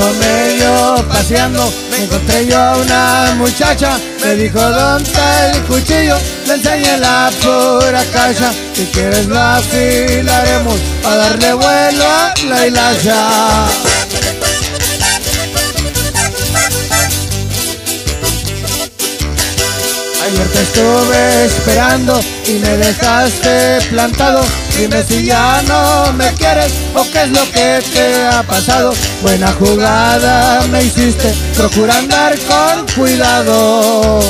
medio paseando, me encontré yo a una muchacha. Me dijo, ¿dónde está el cuchillo? Le enseñé la pura cacha. Si quieres lo afilaremos para darle vuelo a la hilacha. Ayer te estuve esperando y me dejaste plantado. Dime si ya no me quieres o qué es lo que te ha pasado. Buena jugada me hiciste, procura andar con cuidado.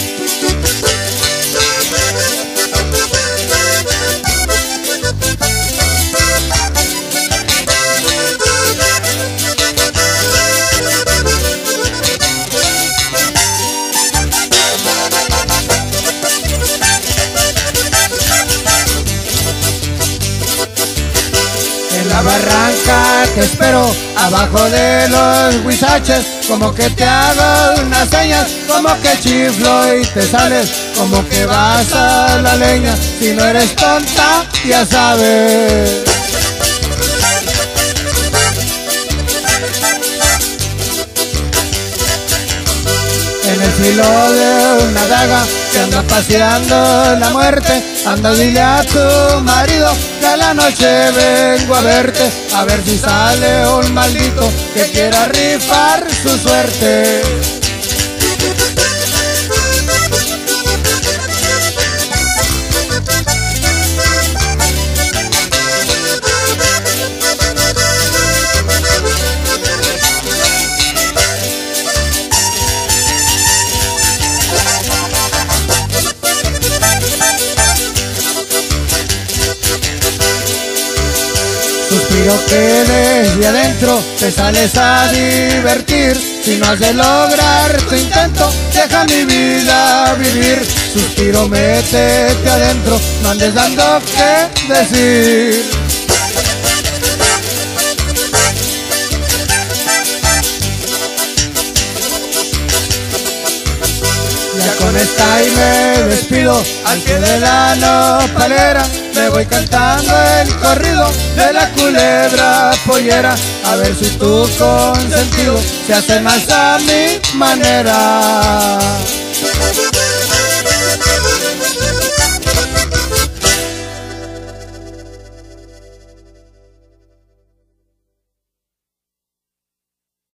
En la barranca te espero, abajo de los huizaches, como que te hago unas señas, como que chiflo y te sales, como que vas a la leña. Si no eres tonta, ya sabes. En el filo de una daga se anda paseando la muerte. Anda, dile a tu marido que a la noche vengo a verte, a ver si sale un maldito que quiera rifar su suerte. Suspiro que desde adentro te sales a divertir. Si no has de lograr tu intento, deja mi vida vivir. Suspiro, métete adentro, no andes dando que decir. Ya con esta y me despido, al pie de la nopalera me voy cantando el corrido de la culebra pollera. A ver si tu consentido se hace más a mi manera.